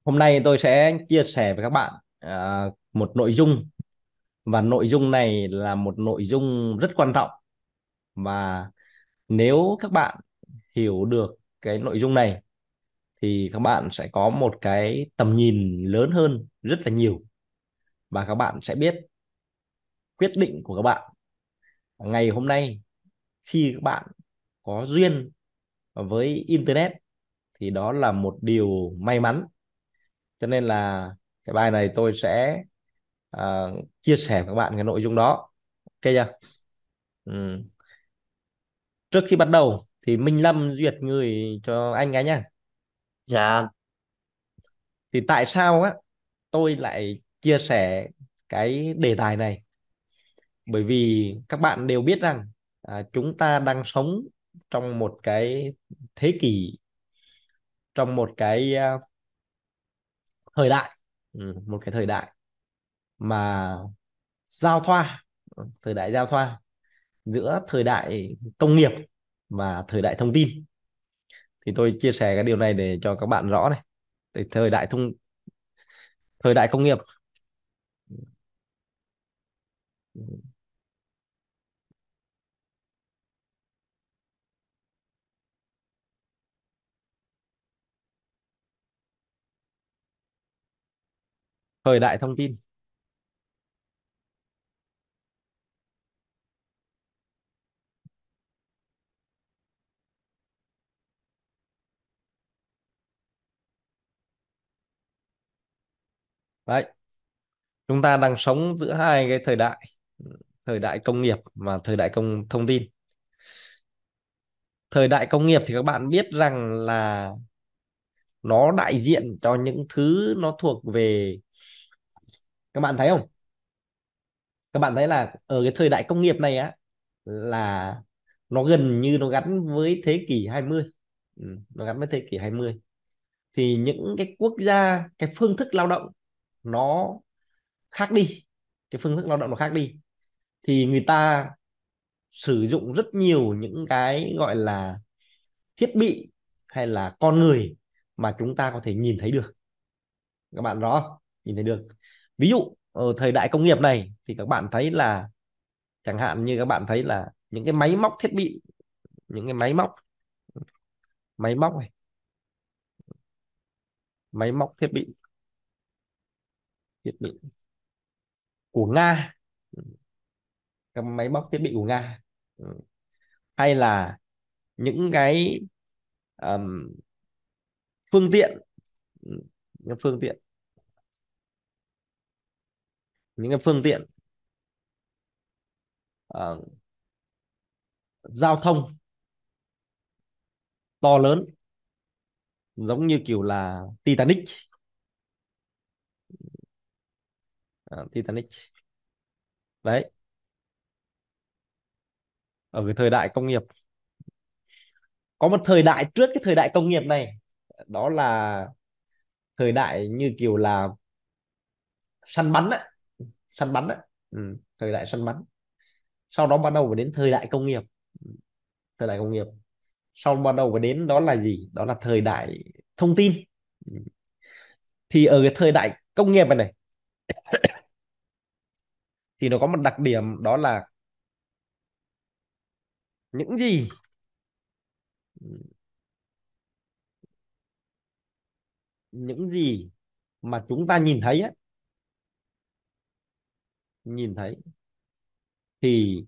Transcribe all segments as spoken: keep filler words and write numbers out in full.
Hôm nay tôi sẽ chia sẻ với các bạn à, một nội dung, và nội dung này là một nội dung rất quan trọng. Và nếu các bạn hiểu được cái nội dung này thì các bạn sẽ có một cái tầm nhìn lớn hơn rất là nhiều, và các bạn sẽ biết quyết định của các bạn ngày hôm nay khi các bạn có duyên với internet thì đó là một điều may mắn. Cho nên là cái bài này tôi sẽ à, chia sẻ với các bạn cái nội dung đó. Ok chưa? Ừ. Trước khi bắt đầu thì Minh Lâm duyệt người cho anh cái nhá. Dạ, Thì tại sao á tôi lại chia sẻ cái đề tài này? Bởi vì các bạn đều biết rằng à, chúng ta đang sống trong một cái thế kỷ, trong một cái à, thời đại, ừ, một cái thời đại mà giao thoa, thời đại giao thoa giữa thời đại công nghiệp và thời đại thông tin. Thì tôi chia sẻ cái điều này để cho các bạn rõ này. Thì thời đại thông thời đại công nghiệp, thời đại thông tin. Đấy, chúng ta đang sống giữa hai cái thời đại, thời đại công nghiệp và thời đại công thông tin. Thời đại công nghiệp thì các bạn biết rằng là nó đại diện cho những thứ nó thuộc về, các bạn thấy không, các bạn thấy là ở cái thời đại công nghiệp này á, là nó gần như nó gắn với thế kỷ hai mươi. Ừ, nó gắn với thế kỷ hai mươi. Thì những cái quốc gia, cái phương thức lao động nó khác đi, cái phương thức lao động nó khác đi. Thì người ta sử dụng rất nhiều những cái gọi là thiết bị hay là con người mà chúng ta có thể nhìn thấy được. Các bạn rõ không? Nhìn thấy được. Ví dụ ở thời đại công nghiệp này thì các bạn thấy là, chẳng hạn như các bạn thấy là những cái máy móc thiết bị, những cái máy móc máy móc này, máy móc thiết bị thiết bị của Nga, các máy móc thiết bị của Nga. Ừ. Hay là những cái ờm, phương tiện, ừ, những phương tiện những cái phương tiện ờ, giao thông to lớn, giống như kiểu là Titanic. Ờ, Titanic. Đấy, ở cái thời đại công nghiệp. Có một thời đại trước cái thời đại công nghiệp này, đó là thời đại như kiểu là săn bắn á, săn bắn á. Ừ, thời đại săn bắn. Sau đó bắt đầu mới đến thời đại công nghiệp. Thời đại công nghiệp sau bắt đầu mới đến đó là gì, đó là thời đại thông tin. Ừ. Thì ở cái thời đại công nghiệp này này thì nó có một đặc điểm, đó là những gì những gì mà chúng ta nhìn thấy á, nhìn thấy thì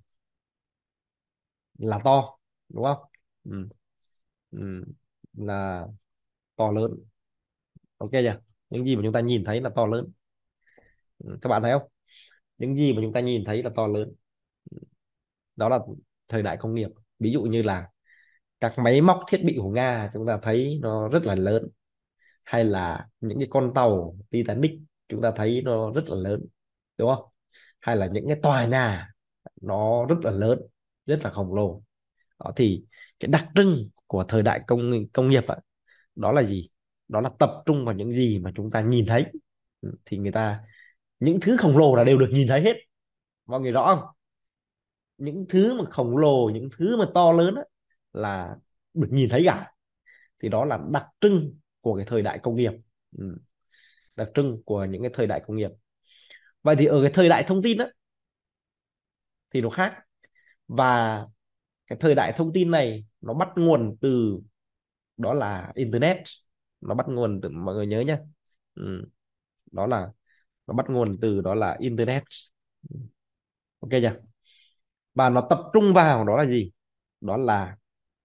là to, đúng không? Ừ. Ừ. Là to lớn. Ok chưa? Những gì mà chúng ta nhìn thấy là to lớn. Ừ. Các bạn thấy không? Những gì mà chúng ta nhìn thấy là to lớn, đó là thời đại công nghiệp. Ví dụ như là các máy móc thiết bị của Nga chúng ta thấy nó rất là lớn, hay là những cái con tàu Titanic chúng ta thấy nó rất là lớn, đúng không? Hay là những cái tòa nhà nó rất là lớn, rất là khổng lồ. Đó thì cái đặc trưng của thời đại công công nghiệp ạ, đó là gì? Đó là tập trung vào những gì mà chúng ta nhìn thấy. Ừ, thì người ta, những thứ khổng lồ là đều được nhìn thấy hết. Mọi người rõ không? Những thứ mà khổng lồ, những thứ mà to lớn á, là được nhìn thấy cả. Thì đó là đặc trưng của cái thời đại công nghiệp. Ừ. đặc trưng của những cái thời đại công nghiệp. Vậy thì ở cái thời đại thông tin á thì nó khác. Và cái thời đại thông tin này nó bắt nguồn từ, đó là internet. Nó bắt nguồn từ, mọi người nhớ nhé. Ừ, đó là nó bắt nguồn từ, đó là internet. Ok chưa? Và nó tập trung vào đó là gì? Đó là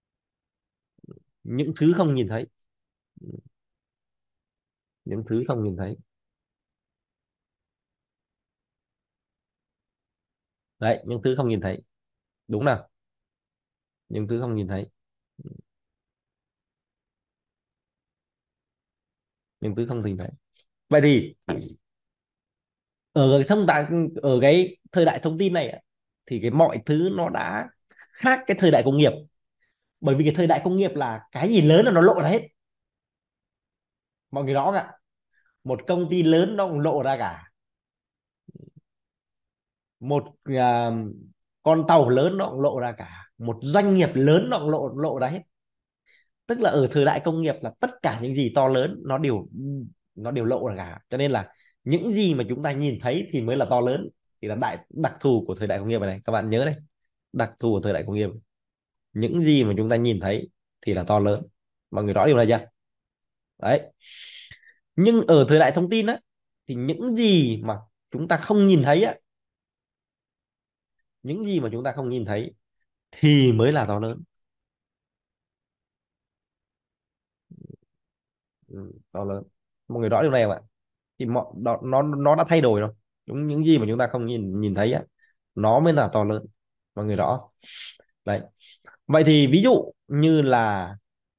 những thứ không nhìn thấy. Những thứ không nhìn thấy. Đấy, những thứ không nhìn thấy. Đúng nào? Những thứ không nhìn thấy. Những thứ không nhìn thấy. Vậy thì ở cái thông đại ở cái thời đại thông tin này thì cái mọi thứ nó đã khác cái thời đại công nghiệp. Bởi vì cái thời đại công nghiệp là cái gì lớn là nó lộ ra hết. Mọi người rõ không ạ? Một công ty lớn nó cũng lộ ra cả. Một à, con tàu lớn nó cũng lộ ra cả. Một doanh nghiệp lớn nó cũng lộ lộ ra hết. Tức là ở thời đại công nghiệp là tất cả những gì to lớn nó đều nó đều lộ ra cả. Cho nên là những gì mà chúng ta nhìn thấy thì mới là to lớn. Thì là đại đặc thù của thời đại công nghiệp này, các bạn nhớ đây. Đặc thù của thời đại công nghiệp, những gì mà chúng ta nhìn thấy thì là to lớn. Mọi người rõ điều này chưa? Đấy. Nhưng ở thời đại thông tin á thì những gì mà chúng ta không nhìn thấy á, những gì mà chúng ta không nhìn thấy thì mới là to lớn. Ừ, to lớn. Mọi người rõ điều này không ạ? Thì mọi đó, nó nó đã thay đổi rồi. Đúng, những gì mà chúng ta không nhìn nhìn thấy á, nó mới là to lớn. Mọi người rõ. Đấy. Vậy thì ví dụ như là,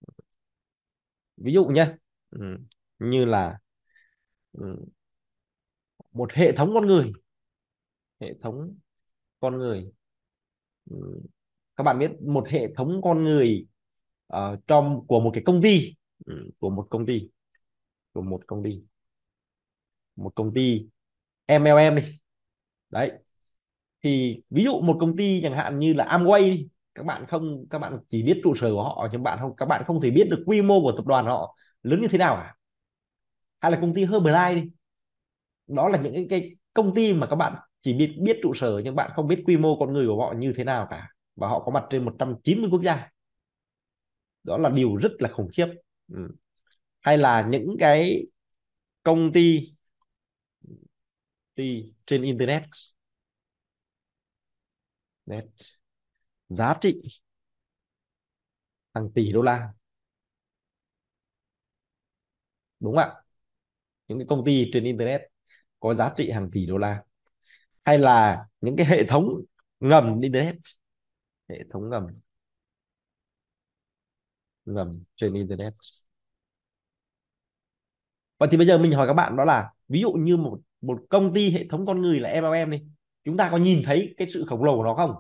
ví dụ nhé, ừ, như là, ừ, một hệ thống con người. Hệ thống con người. Ừ, các bạn biết một hệ thống con người ờ, trong của một cái công ty, ừ, của một công ty, của một công ty một công ty em lờ em đi. Đấy. Thì ví dụ một công ty chẳng hạn như là Amway đi, các bạn không các bạn chỉ biết trụ sở của họ, nhưng bạn không các bạn không thể biết được quy mô của tập đoàn họ lớn như thế nào cả. Hay là công ty Herbalife đi, đó là những cái, cái công ty mà các bạn chỉ biết biết trụ sở nhưng bạn không biết quy mô con người của họ như thế nào cả, và họ có mặt trên một trăm chín mươi quốc gia. Đó là điều rất là khủng khiếp. Ừ. Hay là những cái công ty, ty trên internet, net, giá trị hàng tỷ đô la. Đúng ạ. Những cái công ty trên internet có giá trị hàng tỷ đô la. Hay là những cái hệ thống ngầm internet, hệ thống ngầm ngầm trên internet. Và thì bây giờ mình hỏi các bạn, đó là ví dụ như một một công ty hệ thống con người là em lờ em đi, chúng ta có nhìn thấy cái sự khổng lồ của nó không?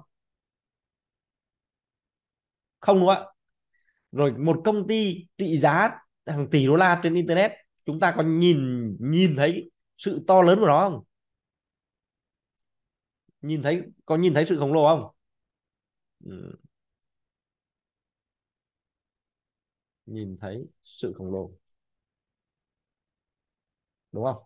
Không, đúng không ạ? Rồi một công ty trị giá hàng tỷ đô la trên internet, chúng ta có nhìn nhìn thấy sự to lớn của nó không? Nhìn thấy, có nhìn thấy sự khổng lồ không? Ừ, nhìn thấy sự khổng lồ, đúng không?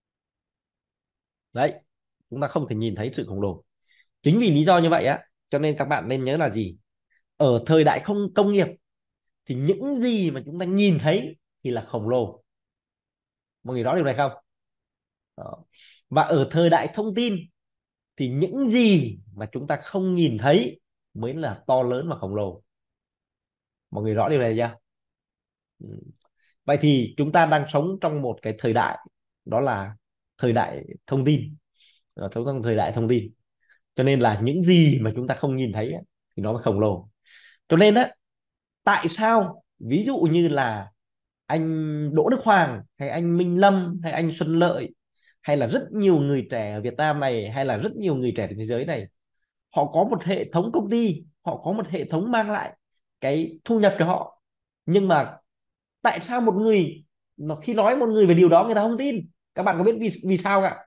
Đấy, chúng ta không thể nhìn thấy sự khổng lồ. Chính vì lý do như vậy á, cho nên các bạn nên nhớ là gì? Ở thời đại không công nghiệp thì những gì mà chúng ta nhìn thấy thì là khổng lồ. Mọi người rõ điều này không? Đó. Và ở thời đại thông tin thì những gì mà chúng ta không nhìn thấy mới là to lớn và khổng lồ. Mọi người rõ điều này chưa? Ừ. Vậy thì chúng ta đang sống trong một cái thời đại, đó là thời đại thông tin. Ở trong thời đại thông tin, cho nên là những gì mà chúng ta không nhìn thấy á, thì nó mới khổng lồ. Cho nên á, tại sao ví dụ như là anh Đỗ Đức Hoàng hay anh Minh Lâm hay anh Xuân Lợi, hay là rất nhiều người trẻ ở Việt Nam này, hay là rất nhiều người trẻ trên thế giới này, họ có một hệ thống công ty, họ có một hệ thống mang lại cái thu nhập cho họ. Nhưng mà tại sao một người, nó khi nói một người về điều đó người ta không tin? Các bạn có biết vì vì sao ạ?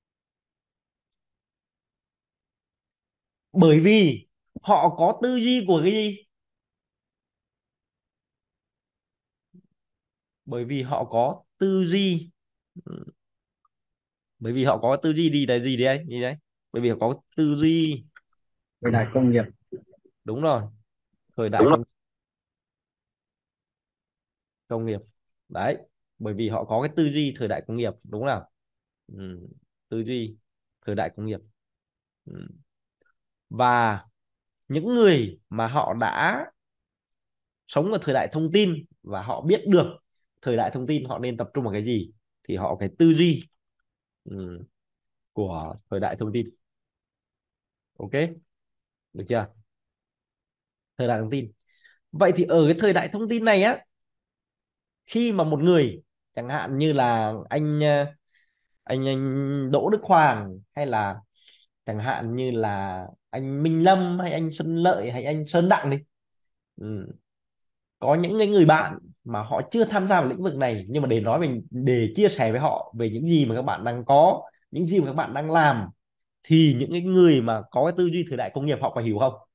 Bởi vì họ có tư duy của cái gì? Bởi vì họ có tư duy Bởi vì họ có tư duy gì đấy, gì đấy gì đấy bởi vì họ có tư duy. Thời đại công nghiệp. Đúng rồi, thời đại Đúng rồi. công công nghiệp. Đấy, bởi vì họ có cái tư duy thời đại công nghiệp, đúng không? Ừ. Tư duy thời đại công nghiệp. Ừ. Và những người mà họ đã sống ở thời đại thông tin và họ biết được thời đại thông tin họ nên tập trung vào cái gì, thì họ có cái tư duy, ừ, của thời đại thông tin. Ok, được chưa? Thời đại thông tin. Vậy thì ở cái thời đại thông tin này á, khi mà một người chẳng hạn như là anh ờ, anh anh Đỗ Đức Hoàng, hay là chẳng hạn như là anh Minh Lâm, hay anh Xuân Lợi, hay anh Sơn Đặng đi, ừ, có những cái người bạn mà họ chưa tham gia vào lĩnh vực này, nhưng mà để nói về, để chia sẻ với họ về những gì mà các bạn đang có, những gì mà các bạn đang làm, thì những cái người mà có cái tư duy thời đại công nghiệp họ có hiểu không?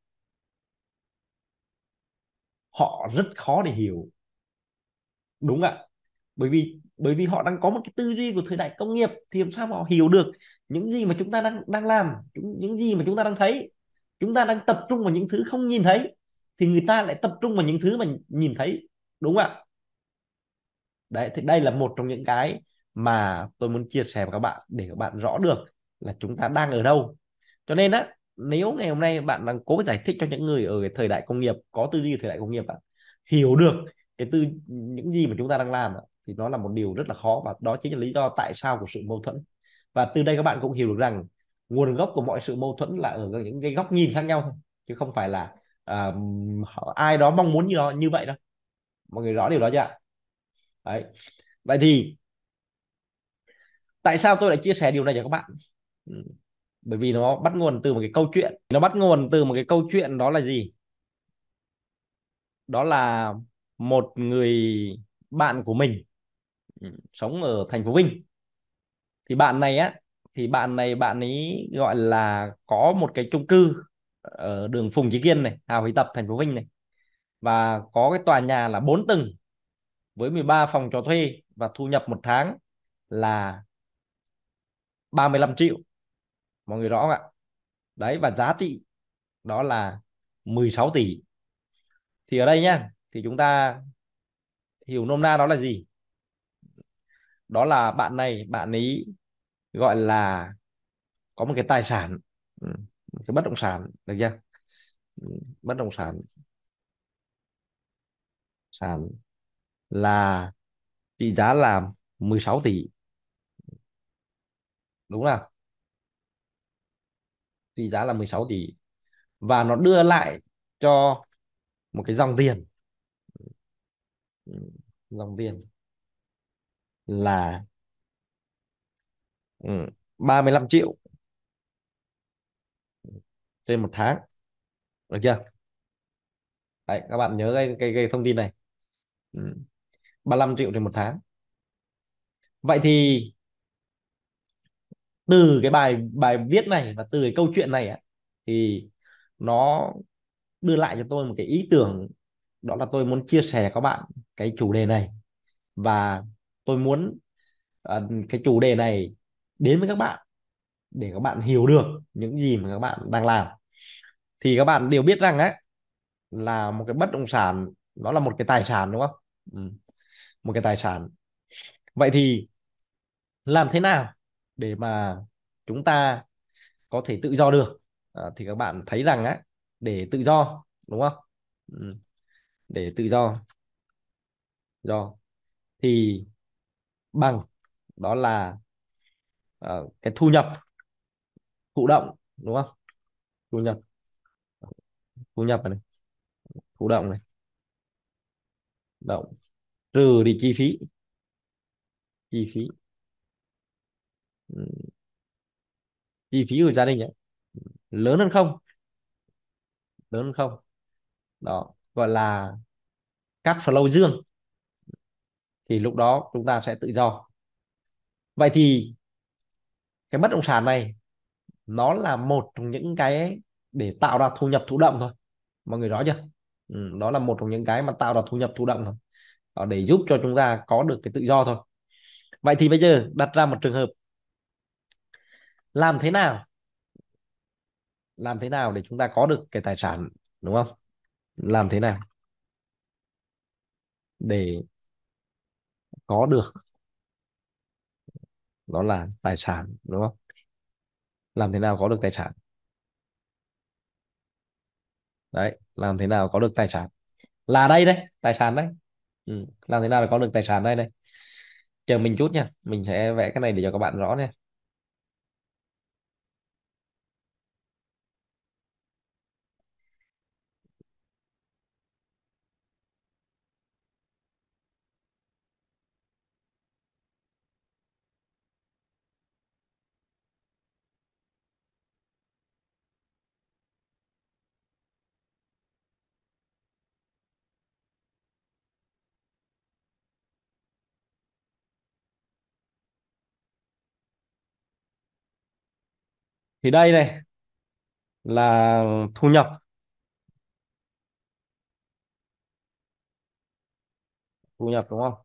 Họ rất khó để hiểu. Đúng ạ. Bởi vì bởi vì họ đang có một cái tư duy của thời đại công nghiệp, thì làm sao mà họ hiểu được những gì mà chúng ta đang đang làm, những, những gì mà chúng ta đang thấy. Chúng ta đang tập trung vào những thứ không nhìn thấy, thì người ta lại tập trung vào những thứ mà nhìn thấy. Đúng không ạ? Đấy, thì đây là một trong những cái mà tôi muốn chia sẻ với các bạn, để các bạn rõ được là chúng ta đang ở đâu. Cho nên á, nếu ngày hôm nay bạn đang cố giải thích cho những người ở cái thời đại công nghiệp, có tư duy thời đại công nghiệp á, hiểu được cái tư những gì mà chúng ta đang làm á, thì nó là một điều rất là khó, và đó chính là lý do tại sao của sự mâu thuẫn. Và từ đây các bạn cũng hiểu được rằng nguồn gốc của mọi sự mâu thuẫn là ở những cái góc nhìn khác nhau thôi, chứ không phải là à, ai đó mong muốn như đó như vậy đâu. Mọi người rõ điều đó chưa ạ? Đấy. Vậy thì tại sao tôi lại chia sẻ điều này cho các bạn? Ừ, bởi vì nó bắt nguồn từ một cái câu chuyện, nó bắt nguồn từ một cái câu chuyện, đó là gì? Đó là một người bạn của mình, ừ, sống ở thành phố Vinh. Thì bạn này á, thì bạn này bạn ấy gọi là có một cái chung cư ở đường Phùng Chí Kiên này, Hào Hí Tập, thành phố Vinh này, và có cái tòa nhà là bốn tầng với mười ba phòng cho thuê, và thu nhập một tháng là ba mươi lăm triệu. Mọi người rõ không ạ? Đấy, và giá trị đó là mười sáu tỷ. Thì ở đây nhá, thì chúng ta hiểu nôm na đó là gì? Đó là bạn này bạn ấy gọi là có một cái tài sản, ừ, một cái bất động sản, được chưa? Ừ, bất động sản sản là trị giá là mười sáu tỷ. Đúng không? Trị giá là mười sáu tỷ, và nó đưa lại cho một cái dòng tiền, ừ, dòng tiền là, ừ, ba mươi lăm triệu trên một tháng, được chưa? Đấy, các bạn nhớ cái cái, cái thông tin này, ừ, ba mươi lăm triệu trên một tháng. Vậy thì từ cái bài bài viết này và từ cái câu chuyện này á, thì nó đưa lại cho tôi một cái ý tưởng, đó là tôi muốn chia sẻ các bạn cái chủ đề này. Và tôi muốn à, cái chủ đề này đến với các bạn, để các bạn hiểu được những gì mà các bạn đang làm. Thì các bạn đều biết rằng á, là một cái bất động sản nó là một cái tài sản, đúng không? Ừ, một cái tài sản. Vậy thì làm thế nào để mà chúng ta có thể tự do được? À, thì các bạn thấy rằng á, để tự do, đúng không? Ừ, để tự do do thì bằng, đó là ờ, cái thu nhập thụ động, đúng không? Thu nhập thu nhập này, thụ động này, động, trừ đi chi phí. Chi phí, ừ, chi phí của gia đình ấy, lớn hơn không? Lớn hơn không? Đó gọi là cash flow dương, thì lúc đó chúng ta sẽ tự do. Vậy thì cái bất động sản này nó là một trong những cái để tạo ra thu nhập thụ động thôi. Mọi người rõ chưa? Ừ, đó là một trong những cái mà tạo ra thu nhập thụ động thôi. Đó, để giúp cho chúng ta có được cái tự do thôi. Vậy thì bây giờ đặt ra một trường hợp, làm thế nào làm thế nào để chúng ta có được cái tài sản, đúng không? Làm thế nào để có được, đó là tài sản, đúng không? Làm thế nào có được tài sản? Đấy, làm thế nào có được tài sản là đây đấy, tài sản đấy. Ừ. Làm thế nào để có được tài sản đây này? Chờ mình chút nha, mình sẽ vẽ cái này để cho các bạn rõ nha. Thì đây này là thu nhập, thu nhập đúng không?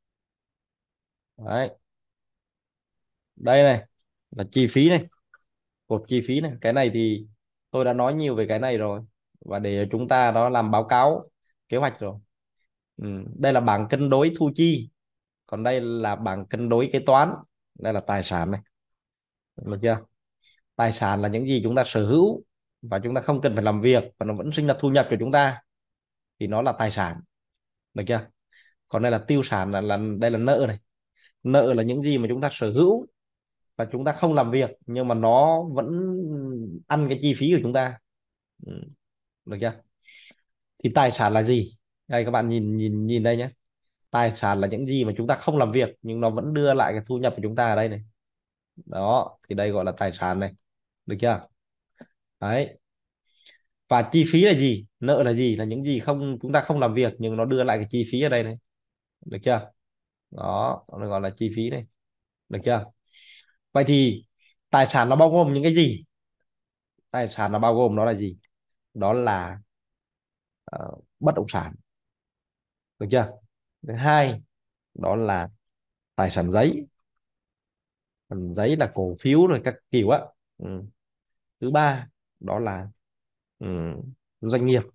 Đấy, đây này là chi phí này, cột chi phí này. Cái này thì tôi đã nói nhiều về cái này rồi, và để chúng ta đó làm báo cáo kế hoạch rồi. Ừ. Đây là bảng cân đối thu chi, còn đây là bảng cân đối kế toán. Đây là tài sản này, được chưa? Tài sản là những gì chúng ta sở hữu và chúng ta không cần phải làm việc và nó vẫn sinh ra thu nhập cho chúng ta, thì nó là tài sản, được chưa? Còn đây là tiêu sản, là, là đây là nợ này. Nợ là những gì mà chúng ta sở hữu và chúng ta không làm việc nhưng mà nó vẫn ăn cái chi phí của chúng ta. Ừ, được chưa? Thì tài sản là gì? Đây các bạn nhìn nhìn nhìn đây nhé. Tài sản là những gì mà chúng ta không làm việc nhưng nó vẫn đưa lại cái thu nhập của chúng ta ở đây này. Đó, thì đây gọi là tài sản này, được chưa? Đấy. Và chi phí là gì? Nợ là gì? Là những gì không chúng ta không làm việc nhưng nó đưa lại cái chi phí ở đây này, được chưa? Đó, nó gọi là chi phí này, được chưa? Vậy thì tài sản nó bao gồm những cái gì? Tài sản nó bao gồm nó là gì? Đó là ờ, bất động sản, được chưa? Thứ hai, đó là tài sản giấy. Phần giấy là cổ phiếu rồi các kiểu á. Ừ. Thứ ba, đó là ừ, doanh nghiệp.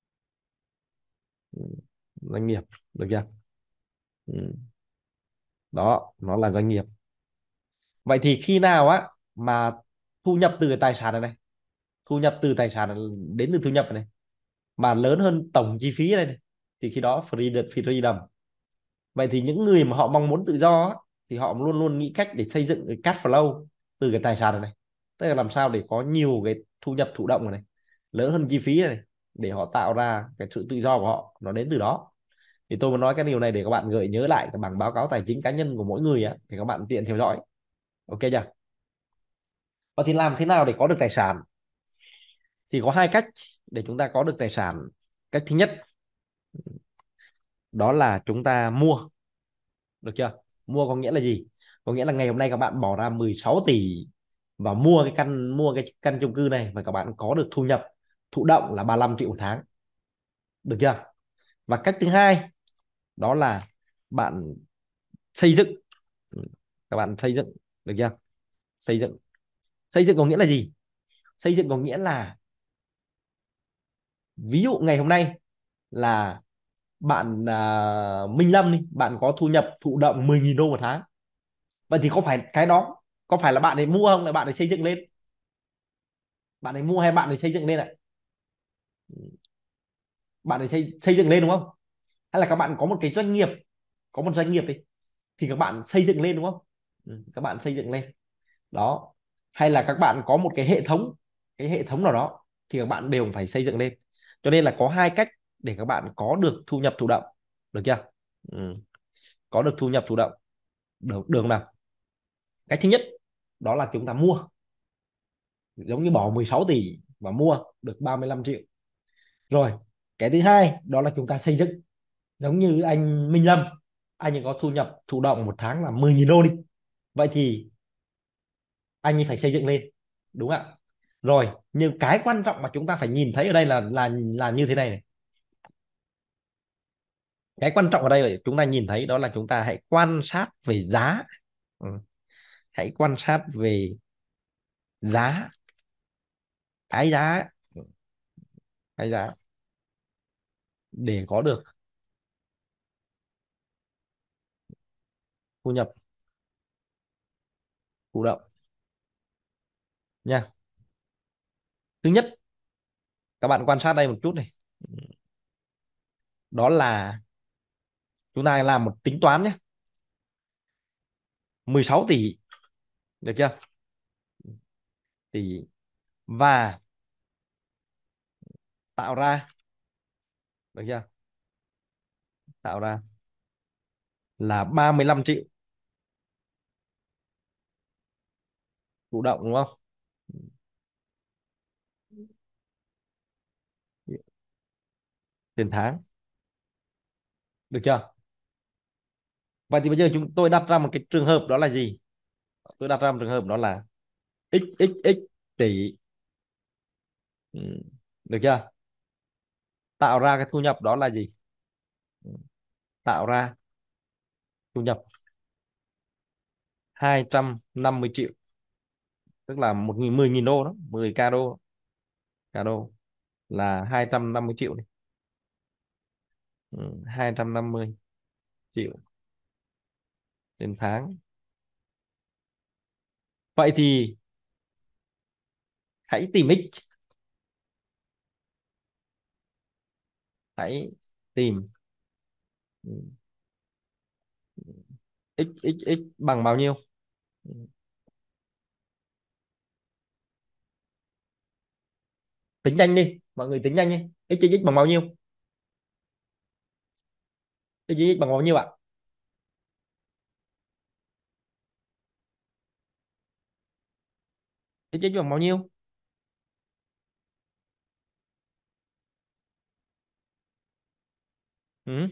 Ừ, doanh nghiệp, được chưa? Ừ. Đó, nó là doanh nghiệp. Vậy thì khi nào á mà thu nhập từ cái tài sản này này, thu nhập từ tài sản này, đến từ thu nhập này mà lớn hơn tổng chi phí này, này thì khi đó freedom freedom. Vậy thì những người mà họ mong muốn tự do á, thì họ luôn luôn nghĩ cách để xây dựng cái cash flow từ cái tài sản này, này. Tức là làm sao để có nhiều cái thu nhập thụ động này, này lớn hơn chi phí này, để họ tạo ra cái sự tự do của họ nó đến từ đó. Thì tôi muốn nói cái điều này để các bạn gợi nhớ lại cái bảng báo cáo tài chính cá nhân của mỗi người á, để các bạn tiện theo dõi. Ok chưa? Và thì làm thế nào để có được tài sản? Thì có hai cách để chúng ta có được tài sản. Cách thứ nhất, đó là chúng ta mua, được chưa? Mua có nghĩa là gì? Có nghĩa là ngày hôm nay các bạn bỏ ra mười sáu tỷ và mua cái căn mua cái căn chung cư này, và các bạn có được thu nhập thụ động là ba mươi lăm triệu một tháng, được chưa? Và cách thứ hai, đó là bạn xây dựng. Ừ, các bạn xây dựng, được chưa? Xây dựng. Xây dựng có nghĩa là gì? Xây dựng có nghĩa là, ví dụ ngày hôm nay là bạn à, Minh Lâm đi, bạn có thu nhập thụ động mười nghìn đô một tháng. Vậy thì có phải cái đó có phải là bạn ấy mua không, là bạn ấy xây dựng lên? Bạn ấy mua hay bạn ấy xây dựng lên ạ? Bạn ấy xây xây dựng lên đúng không? Hay là các bạn có một cái doanh nghiệp, có một doanh nghiệp đi, thì các bạn xây dựng lên đúng không? Ừ, các bạn xây dựng lên. Đó. Hay là các bạn có một cái hệ thống, cái hệ thống nào đó, thì các bạn đều phải xây dựng lên. Cho nên là có hai cách để các bạn có được thu nhập thụ động, được chưa? Ừ. Có được thu nhập thụ động được đường nào? Cách thứ nhất, đó là chúng ta mua, giống như bỏ mười sáu tỷ và mua được ba mươi lăm triệu. Rồi, cái thứ hai đó là chúng ta xây dựng, giống như anh Minh Lâm, anh ấy có thu nhập thụ động một tháng là mười nghìn đô đi. Vậy thì anh ấy phải xây dựng lên, đúng không ạ? Rồi, nhưng cái quan trọng mà chúng ta phải nhìn thấy ở đây là là là như thế này, này. Cái quan trọng ở đây là chúng ta nhìn thấy đó là chúng ta hãy quan sát về giá. Ừ. Hãy quan sát về giá, cái giá, cái giá để có được thu nhập thụ động nha. Thứ nhất, các bạn quan sát đây một chút này, đó là chúng ta làm một tính toán nhé. Mười sáu tỷ, được chưa? Tỷ và tạo ra, được chưa, tạo ra là ba mươi lăm triệu thụ động, đúng không? Tiền tháng, được chưa? Vậy thì bây giờ chúng tôi đặt ra một cái trường hợp đó là gì? Tôi đặt ra một trường hợp đó là x x x tỷ. Ừ, được chưa? Tạo ra cái thu nhập đó là gì? Ừ, tạo ra thu nhập hai trăm năm mươi triệu, tức là một nghìn mười nghìn đô đó, mười k đô, k đô là hai trăm năm mươi triệu này. Ừ, hai trăm năm mươi triệu trên tháng. Vậy thì hãy tìm x, hãy tìm ừ, x x x bằng bao nhiêu. Ừ, tính nhanh đi mọi người, tính nhanh đi. X x x bằng bao nhiêu? X x x bằng bao nhiêu ạ? X x bằng bao nhiêu? Ừ,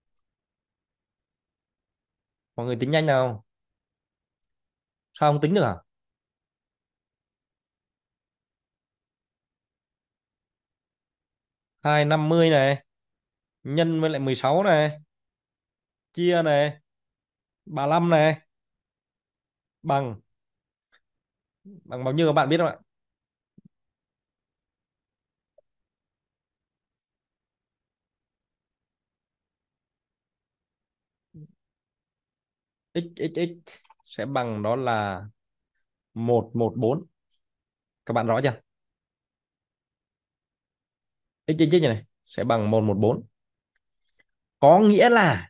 mọi người tính nhanh nào. Sao không tính được à? Hai trăm năm mươi này nhân với lại mười sáu này, chia này ba mươi lăm này, bằng bằng bao nhiêu các bạn biết không ạ? X x x sẽ bằng đó là một trăm mười bốn. Các bạn rõ chưa? X x x này sẽ bằng một trăm mười bốn, có nghĩa là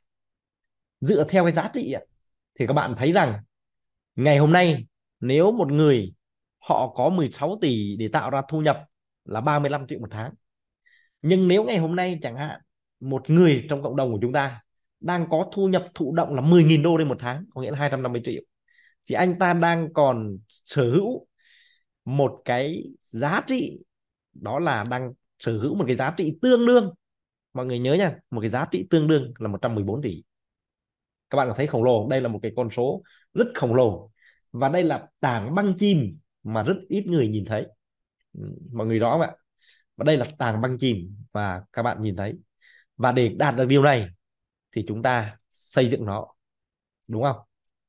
dựa theo cái giá trị ạ, thì các bạn thấy rằng ngày hôm nay nếu một người họ có mười sáu tỷ để tạo ra thu nhập là ba mươi lăm triệu một tháng, nhưng nếu ngày hôm nay chẳng hạn một người trong cộng đồng của chúng ta đang có thu nhập thụ động là mười nghìn đô trên một tháng, có nghĩa là hai trăm năm mươi triệu, thì anh ta đang còn sở hữu một cái giá trị, đó là đang sở hữu một cái giá trị tương đương, mọi người nhớ nha, một cái giá trị tương đương là một trăm mười bốn tỷ. Các bạn có thấy khổng lồ không? Đây là một cái con số rất khổng lồ, và đây là tảng băng chìm mà rất ít người nhìn thấy. Ừ, mọi người rõ không ạ? Và đây là tảng băng chìm và các bạn nhìn thấy, và để đạt được điều này thì chúng ta xây dựng nó, đúng không?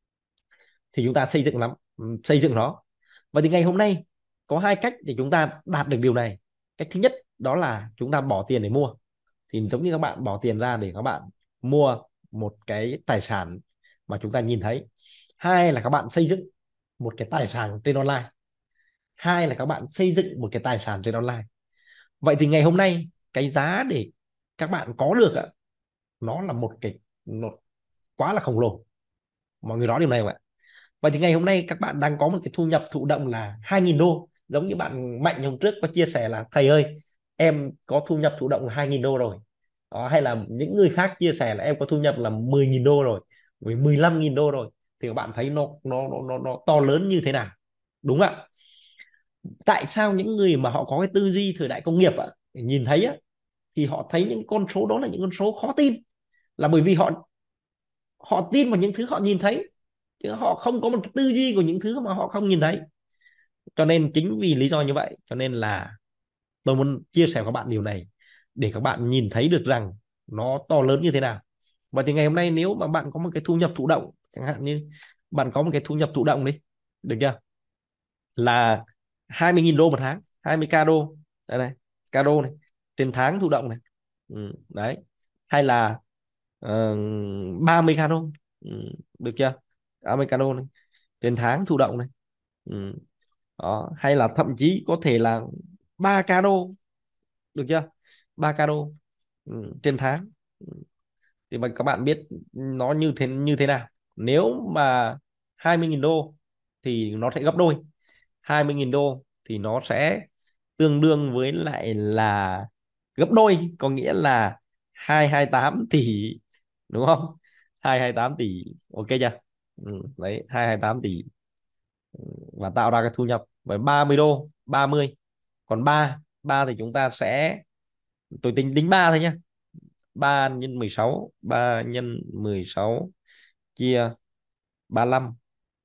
Thì chúng ta xây dựng lắm, xây dựng nó. Vậy thì ngày hôm nay có hai cách để chúng ta đạt được điều này. Cách thứ nhất đó là chúng ta bỏ tiền để mua, thì giống như các bạn bỏ tiền ra để các bạn mua một cái tài sản mà chúng ta nhìn thấy. Hai là các bạn xây dựng một cái tài sản trên online. Hai là các bạn xây dựng một cái tài sản trên online. Vậy thì ngày hôm nay cái giá để các bạn có được ạ, nó là một cái, nó quá là khổng lồ. Mọi người nói điều này không ạ? Vậy thì ngày hôm nay các bạn đang có một cái thu nhập thụ động là hai nghìn đô, giống như bạn Mạnh hôm trước có chia sẻ là thầy ơi em có thu nhập thụ động là hai nghìn đô rồi. Đó, hay là những người khác chia sẻ là em có thu nhập là mười nghìn đô rồi, mười lăm nghìn đô rồi, thì các bạn thấy nó nó nó nó, nó to lớn như thế nào, đúng không ạ? Tại sao những người mà họ có cái tư duy thời đại công nghiệp ạ, nhìn thấy á, thì họ thấy những con số đó là những con số khó tin, là bởi vì họ họ tin vào những thứ họ nhìn thấy, chứ họ không có một cái tư duy của những thứ mà họ không nhìn thấy. Cho nên chính vì lý do như vậy cho nên là tôi muốn chia sẻ với các bạn điều này, để các bạn nhìn thấy được rằng nó to lớn như thế nào. Và thì ngày hôm nay nếu mà bạn có một cái thu nhập thụ động, chẳng hạn như bạn có một cái thu nhập thụ động đi, được chưa, là hai mươi nghìn đô một tháng, hai mươi k đô. Đây này, k đô này, trên tháng thụ động này. Ừ, đấy. Hay là uh, ba mươi k đô. Ừ, được chưa? ba mươi k đô này, trên tháng thụ động này. Ừ. Đó. Hay là thậm chí có thể là ba k đô, được chưa? ba k đô, ừ, trên tháng. Ừ. Thì mà các bạn biết nó như thế như thế nào. Nếu mà hai mươi nghìn đô thì nó sẽ gấp đôi. hai mươi nghìn đô thì nó sẽ tương đương với lại là gấp đôi, có nghĩa là hai trăm hai mươi tám tỷ, đúng không? hai trăm hai mươi tám tỷ, ok chưa? Ừ, đấy, hai trăm hai mươi tám tỷ. Và tạo ra cái thu nhập với ba mươi đô, ba mươi. Còn ba ba thì chúng ta sẽ, tôi tính tính ba thôi nhé. Ba nhân mười sáu, ba nhân mười sáu chia ba lăm.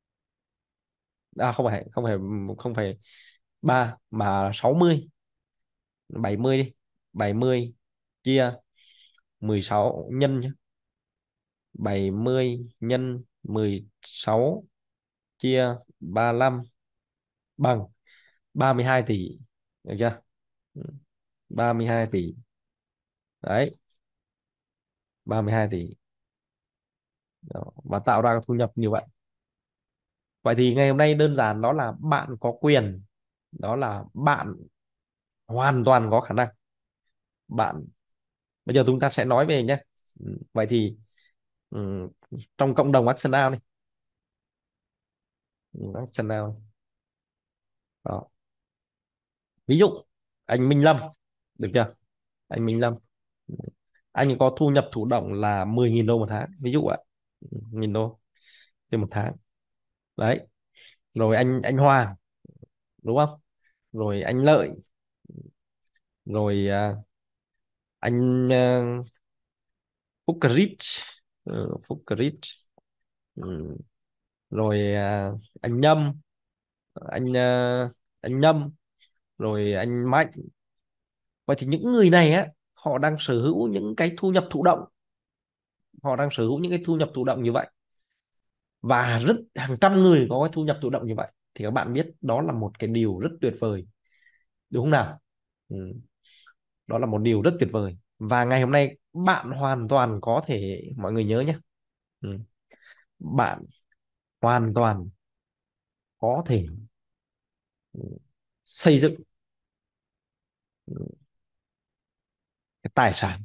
À không phải, không phải, không phải ba mà sáu mươi. Bảy mươi đi. Bảy mươi chia mười sáu nhân nhé. Bảy mươi nhân mười sáu chia ba lăm bằng ba mươi hai tỷ, được chưa? Ừ, ba mươi hai tỷ. Đấy, ba mươi hai tỷ. Đó, và tạo ra thu nhập như vậy. Vậy thì ngày hôm nay đơn giản đó là bạn có quyền, đó là bạn hoàn toàn có khả năng. Bạn, bây giờ chúng ta sẽ nói về nhé. Ừ, vậy thì, ừ, trong cộng đồng Arsenal này, ừ, Arsenal đó. Ví dụ anh Minh Lâm, được chưa? Anh Minh Lâm, anh có thu nhập thụ động là mười nghìn đô một tháng, ví dụ ạ. Nghìn đô trên một tháng. Đấy. Rồi anh anh Hoàng, đúng không? Rồi anh Lợi, rồi à, anh à, Phúc Rich, ừ, Phúc Rich, ừ. Rồi à, anh Nhâm, anh à, anh Nhâm, rồi anh Mạnh. Vậy thì những người này á, họ đang sở hữu những cái thu nhập thụ động, họ đang sở hữu những cái thu nhập thụ động như vậy, và rất hàng trăm người có cái thu nhập thụ động như vậy, thì các bạn biết đó là một cái điều rất tuyệt vời, đúng không nào? Ừ. Đó là một điều rất tuyệt vời, và ngày hôm nay bạn hoàn toàn có thể, mọi người nhớ nhé. Ừ. Bạn hoàn toàn có thể, ừ, xây dựng, ừ, cái tài sản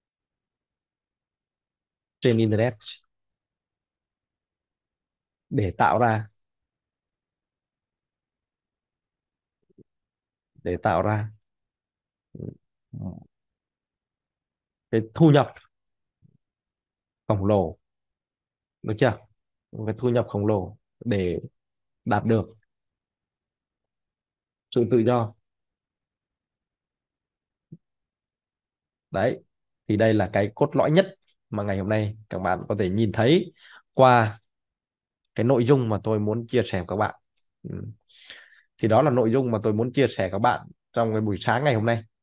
trên internet để tạo ra, để tạo ra ừ, cái thu nhập khổng lồ, được chưa? Một cái thu nhập khổng lồ để đạt được sự tự do. Đấy, thì đây là cái cốt lõi nhất mà ngày hôm nay các bạn có thể nhìn thấy qua cái nội dung mà tôi muốn chia sẻ với các bạn. Ừ. Thì đó là nội dung mà tôi muốn chia sẻ với các bạn trong cái buổi sáng ngày hôm nay.